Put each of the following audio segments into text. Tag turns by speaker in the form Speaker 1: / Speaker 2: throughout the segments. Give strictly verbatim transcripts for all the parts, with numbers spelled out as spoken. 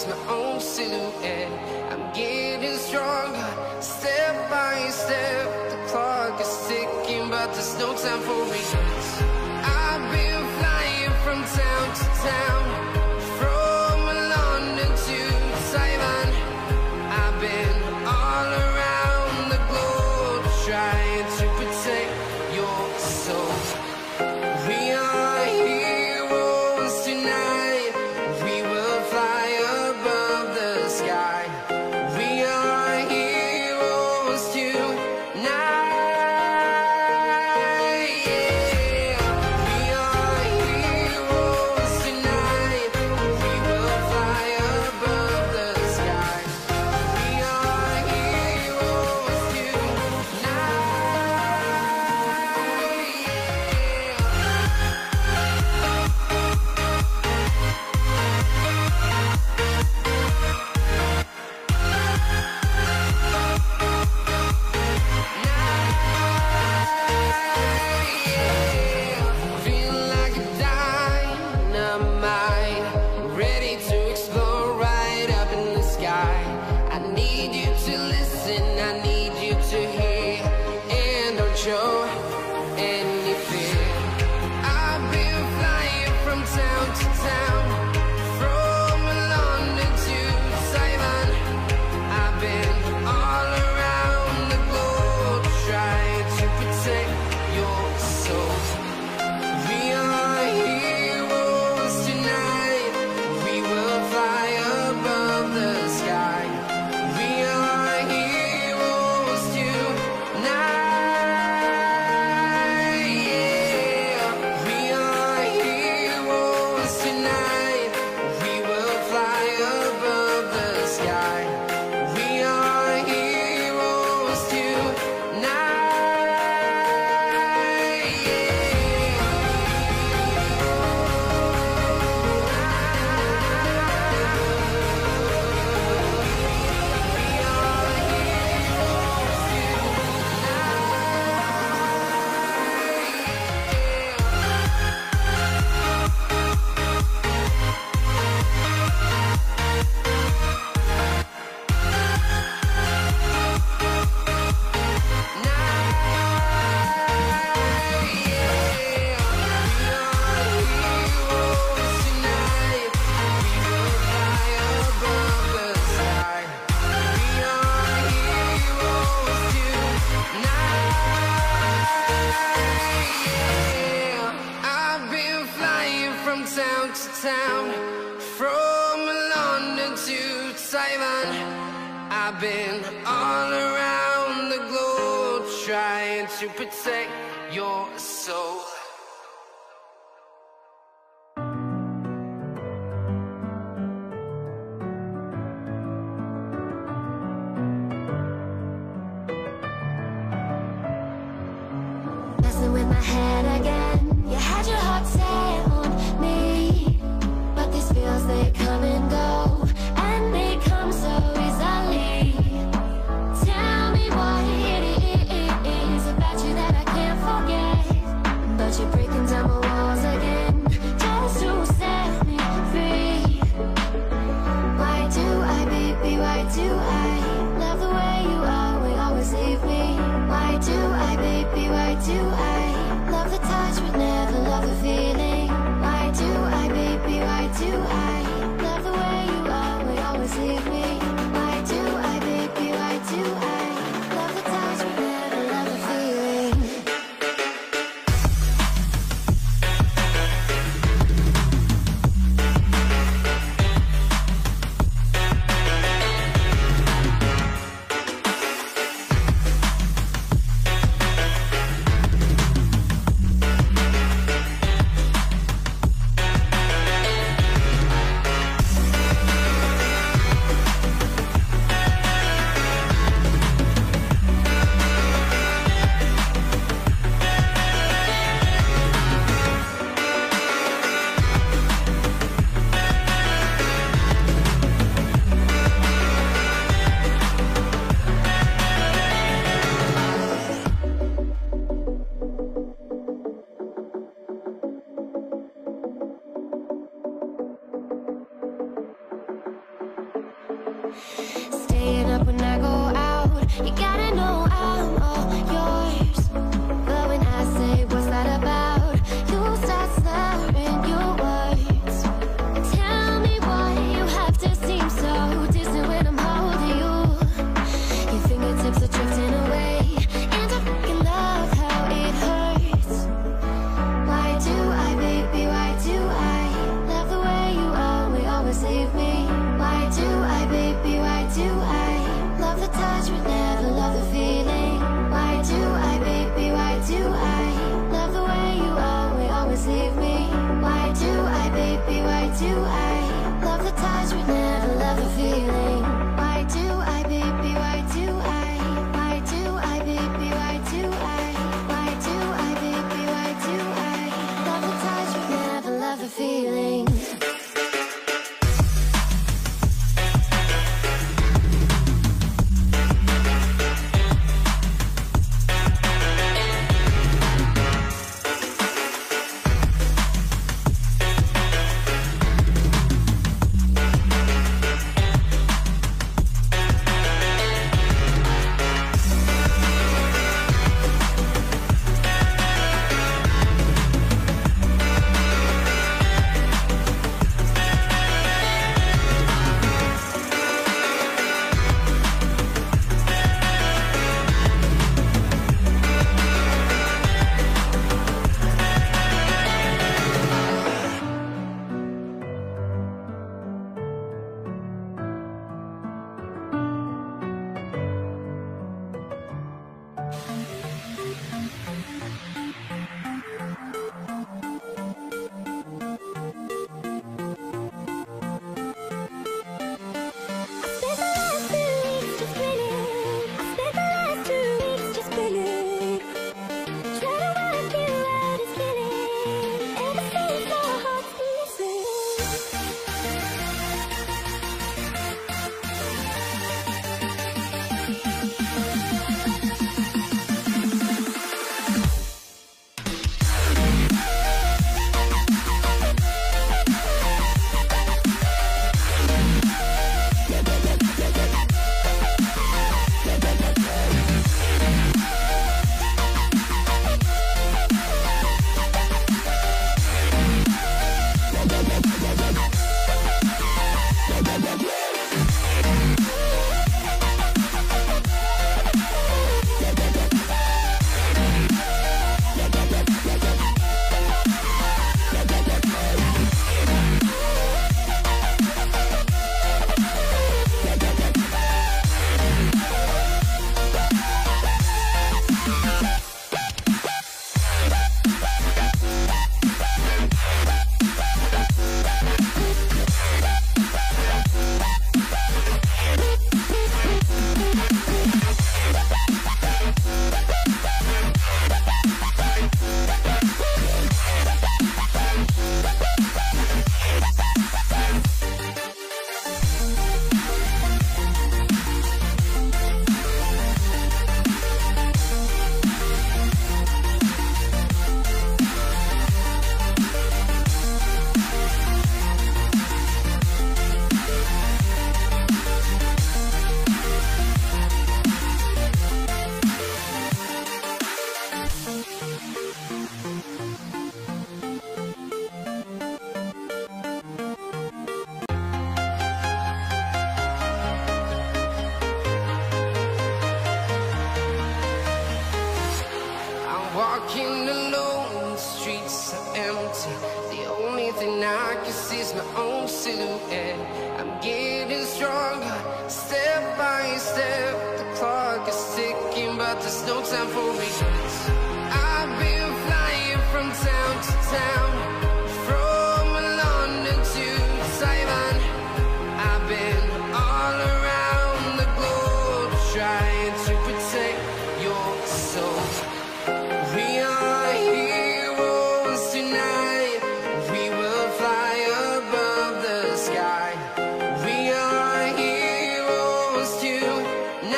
Speaker 1: my own silhouette. I'm getting stronger, step by step. The clock is ticking, but there's no time for regrets. I've been flying from town to town, from London to Taiwan. I've been all around the globe, trying to protect your soul. We are heroes tonight. We will fly above the sky. We are heroes tonight. Yeah. We are heroes tonight. We will fly above the sky. We are heroes tonight. Feel like a dynamite, ready to explode right up in the sky. I need you to listen, I need you to hear, and don't show any fear. I've been flying from town to town, from London to Taiwan. I've been all around the globe, trying to protect your soul. We are heroes tonight. We will fly above the sky. We are heroes tonight. Yeah. We are heroes tonight. We will fly above the sky. We are heroes tonight. I've been flying from town to town, from London to Taiwan. I've been all around the globe, trying to protect your soul.
Speaker 2: Messing with my head again. You had your heart set on me, but these feels, they come and go, and they come so easily. Tell me what it is about you that I can't forget, but you're breaking down my walls again, just to set me free. Why do I, baby, why do I love the way you are, we always leave me? Why do I, baby, why do I love the touch but never love the feeling? Why do I, baby, why do I love the way you are, we always leave me? Why do I, baby, why do I love the touch but never love the feeling? Staying up when I go out, you gotta know I'm all yours. But when I say what's that about, you start slurring your words. Tell me why you have to seem so distant when I'm holding you. Your fingertips are drifting away, and I fucking love how it hurts. Why do I, baby, why do I love the way you always, always leave me? Why do I, baby, why do I love the touch but never love the feeling? Why do I, baby, why do I love the way you always, always leave me? Why do I, baby, why do I love the touch but never love the feeling? Why do I, baby, why do I? Why do I, baby, why do I? Why do I, baby, why do I love the touch but never love the feeling?
Speaker 1: Walking alone, the streets are empty. The only thing I can see is my own silhouette. I'm getting stronger, step by step. The clock is ticking, but there's no time for regrets. I've been flying from town to town, from London to Taiwan. I've been all around the globe, trying to protect your soul. We are heroes tonight. We will fly above the sky. We are heroes tonight.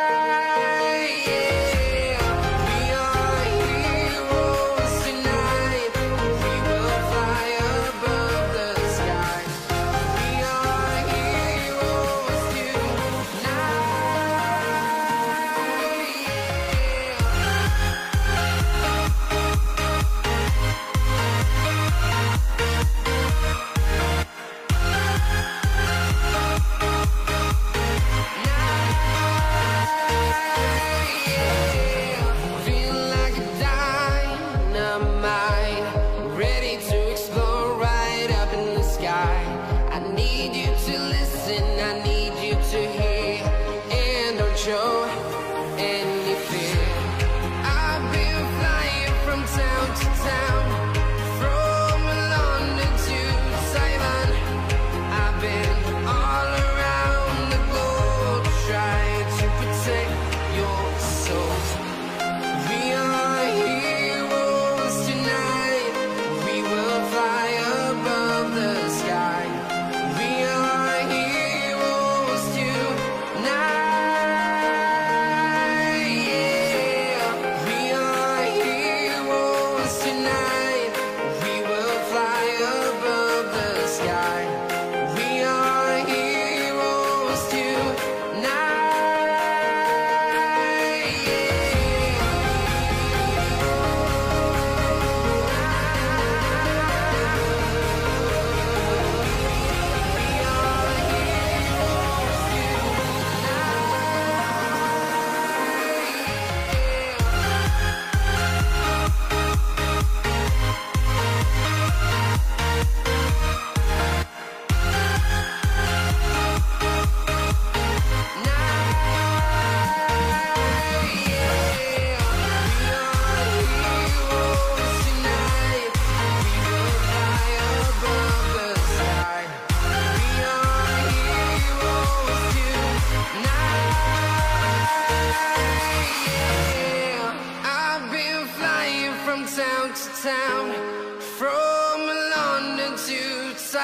Speaker 1: Yeah. We are heroes tonight.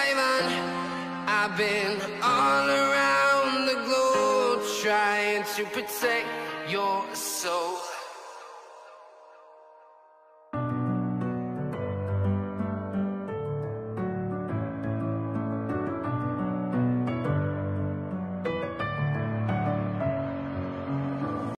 Speaker 1: Ivan. I've been all around the globe trying to protect your soul.